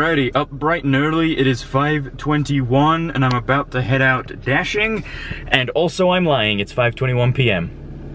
Alrighty, up bright and early. It is 5:21 and I'm about to head out dashing. And also I'm lying, it's 5:21 p.m.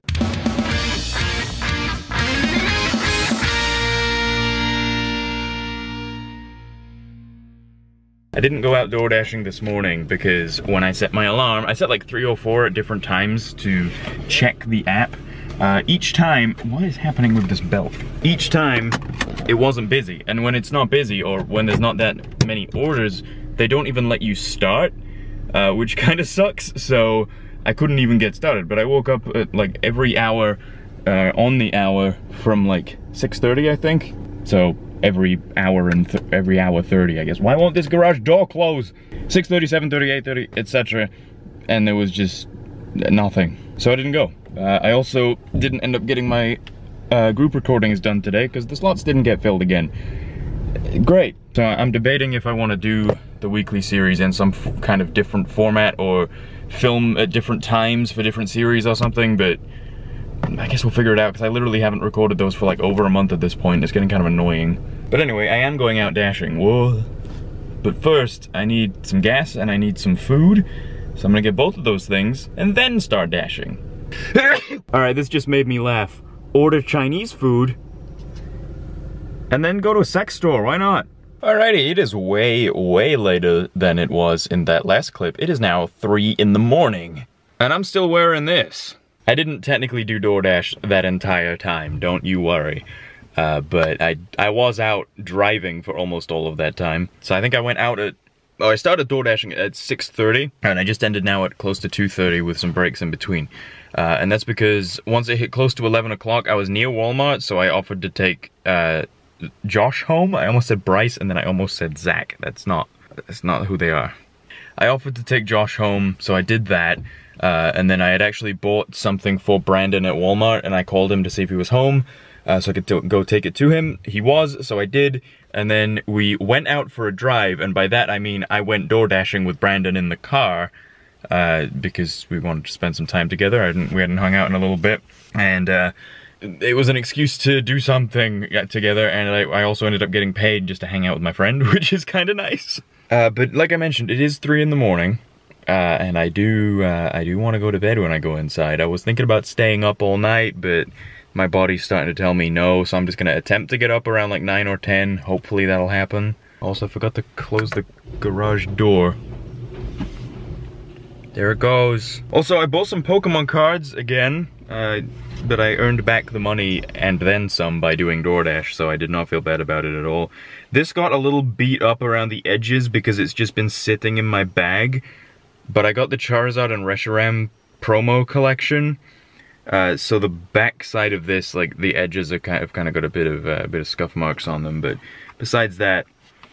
I didn't go out door dashing this morning because when I set my alarm, I set like 3 or 4 at different times to check the app. Each time, what is happening with this belt? Each time, it wasn't busy. And when it's not busy, or when there's not that many orders, they don't even let you start, which kind of sucks. So I couldn't even get started. But I woke up at like every hour, on the hour from like 6:30, I think. So every hour and every hour 30, I guess. Why won't this garage door close? 6:30, 7:30, 8:30, etc. And there was just nothing. So I didn't go. I also didn't end up getting my group recordings done today because the slots didn't get filled again. Great. So I'm debating if I want to do the weekly series in some kind of different format or film at different times for different series or something, but I guess we'll figure it out because I literally haven't recorded those for like over a month at this point. It's getting kind of annoying. But anyway, I am going out dashing. Whoa. But first, I need some gas and I need some food. So I'm gonna get both of those things and then start dashing. Alright, this just made me laugh. Order Chinese food and then go to a sex store, why not? Alrighty, it is way, way later than it was in that last clip. It is now 3 in the morning. And I'm still wearing this. I didn't technically do DoorDash that entire time, don't you worry. But I was out driving for almost all of that time. So I think I went out at, oh, I started DoorDashing at 6:30, and I just ended now at close to 2:30 with some breaks in between. And that's because once it hit close to 11 o'clock, I was near Walmart, so I offered to take Josh home. I almost said Bryce, and then I almost said Zach. That's not who they are. I offered to take Josh home, so I did that. And then I had actually bought something for Brandon at Walmart, and I called him to see if he was home, so I could go take it to him. He was, so I did, and then we went out for a drive, and by that I mean I went door dashing with Brandon in the car, because we wanted to spend some time together. We hadn't hung out in a little bit, and it was an excuse to do something together, and I also ended up getting paid just to hang out with my friend, which is kind of nice. But like I mentioned, it is 3 in the morning. And I do want to go to bed when I go inside. I was thinking about staying up all night, but my body's starting to tell me no, so I'm just gonna attempt to get up around like 9 or 10. Hopefully that'll happen. Also, I forgot to close the garage door. There it goes. Also, I bought some Pokemon cards again, but I earned back the money and then some by doing DoorDash, so I did not feel bad about it at all. This got a little beat up around the edges because it's just been sitting in my bag. But I got the Charizard and Reshiram promo collection, so the back side of this, like the edges, are kind of got a bit of scuff marks on them. But besides that,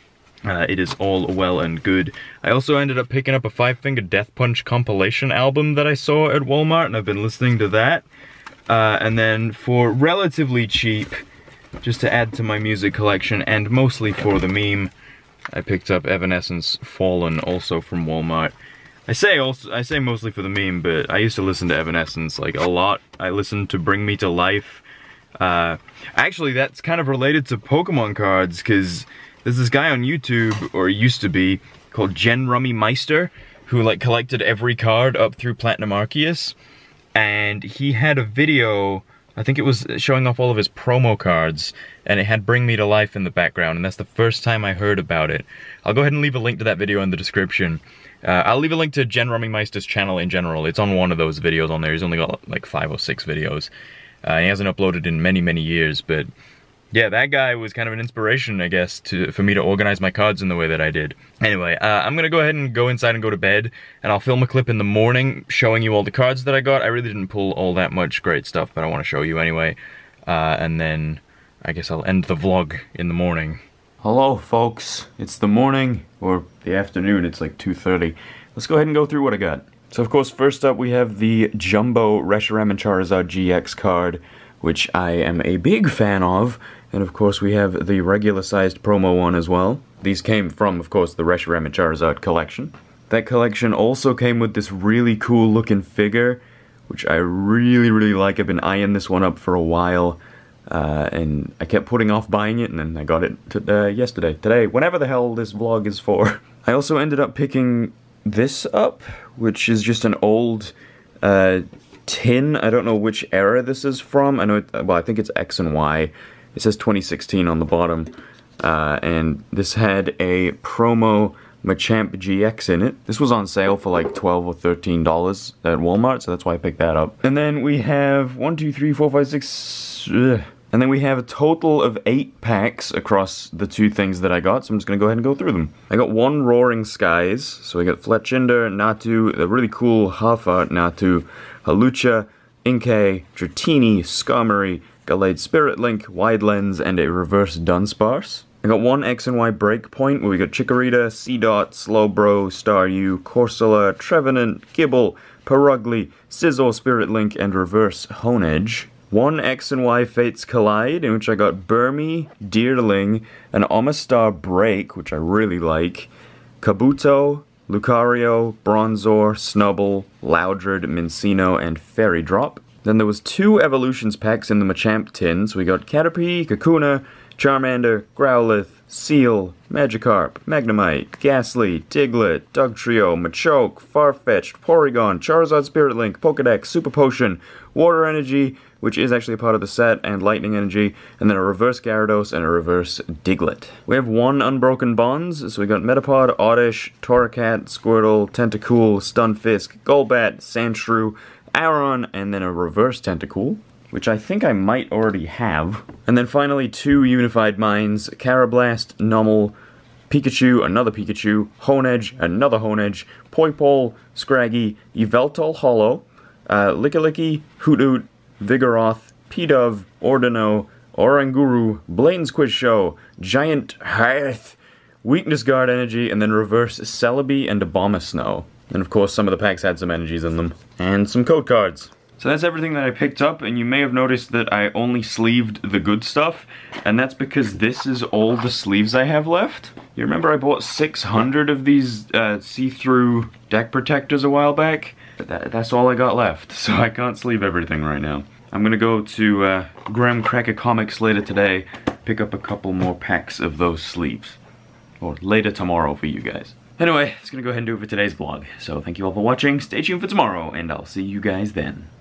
it is all well and good. I also ended up picking up a 5 Finger Death Punch compilation album that I saw at Walmart, and I've been listening to that. And then for relatively cheap, just to add to my music collection, and mostly for the meme, I picked up Evanescence Fallen, also from Walmart. I say mostly for the meme, but I used to listen to Evanescence like a lot. I listened to Bring Me to Life. Actually, that's kind of related to Pokemon cards, because there's this guy on YouTube, or used to be, called Gen Rummy Meister, who like collected every card up through Platinum Arceus, and he had a video, I think it was showing off all of his promo cards, and it had Bring Me to Life in the background, and that's the first time I heard about it. I'll go ahead and leave a link to that video in the description. I'll leave a link to Gen Rummy Meister's channel in general. It's on one of those videos on there. He's only got like 5 or 6 videos. He hasn't uploaded in many, many years, but yeah, that guy was kind of an inspiration, I guess, for me to organize my cards in the way that I did. Anyway, I'm gonna go ahead and go inside and go to bed, and I'll film a clip in the morning showing you all the cards that I got. I really didn't pull all that much great stuff, but I want to show you anyway. And then I guess I'll end the vlog in the morning. Hello folks, it's the morning, or the afternoon, it's like 2:30. Let's go ahead and go through what I got. So of course, first up we have the Jumbo Reshiram and Charizard GX card, which I am a big fan of, and of course we have the regular sized promo one as well. These came from, of course, the Reshiram and Charizard collection. That collection also came with this really cool looking figure, which I really, really like. I've been eyeing this one up for a while. and I kept putting off buying it, and then I got it yesterday, today, whenever the hell this vlog is for. I also ended up picking this up, which is just an old tin. I don't know which era this is from. I know, well, I think it's X and Y. It says 2016 on the bottom, and this had a promo Machamp GX in it. This was on sale for like $12 or $13 at Walmart, so that's why I picked that up. And then we have 1, 2, 3, 4, 5, 6... And then we have a total of 8 packs across the 2 things that I got, so I'm just going to go ahead and go through them. I got 1 Roaring Skies, so I got Fletchinder, Natu, the really cool half art Natu, Hawlucha, Inkay, Dratini, Skarmory, Gallade Spirit Link, Wide Lens, and a Reverse Dunsparce. I got 1 X and Y Breakpoint, where we got Chikorita, Seedot, Slowbro, Staryu, Corsola, Trevenant, Gibble, Perugly, Scizor, Spirit Link, and Reverse Honedge. 1 X and Y Fates Collide, in which I got Burmy, Deerling, an Omastar Break, which I really like, Kabuto, Lucario, Bronzor, Snubbull, Loudred, Mincino, and Fairy Drop. Then there was 2 Evolutions packs in the Machamp tin, so we got Caterpie, Kakuna, Charmander, Growlithe, Seal, Magikarp, Magnemite, Ghastly, Diglett, Dugtrio, Machoke, Farfetch'd, Porygon, Charizard Spirit Link, Pokedex, Super Potion, Water Energy, which is actually a part of the set, and Lightning Energy, and then a Reverse Gyarados and a Reverse Diglett. We have 1 Unbroken Bonds, so we got Metapod, Oddish, Torracat, Squirtle, Tentacool, Stunfisk, Golbat, Sandshrew, Aron, and then a Reverse Tentacool, which I think I might already have. And then finally 2 Unified Minds, Carablast, Numel, Pikachu, another Pikachu, Honedge, another Honedge, Poipole, Scraggy, Yveltal Hollow, Lickilicky, Hoothoot, Vigoroth, Pidove, Ordino, Oranguru, Blaine's Quiz Show, Giant Hearth, Weakness Guard Energy, and then Reverse Celebi and Abomasnow. And of course some of the packs had some energies in them. And some code cards. So that's everything that I picked up, and you may have noticed that I only sleeved the good stuff, and that's because this is all the sleeves I have left. You remember I bought 600 of these see-through deck protectors a while back? That's all I got left, so I can't sleeve everything right now. I'm gonna go to Graham Cracker Comics later today, pick up a couple more packs of those sleeves. Or later tomorrow for you guys. Anyway, it's gonna go ahead and do it for today's vlog. So thank you all for watching, stay tuned for tomorrow, and I'll see you guys then.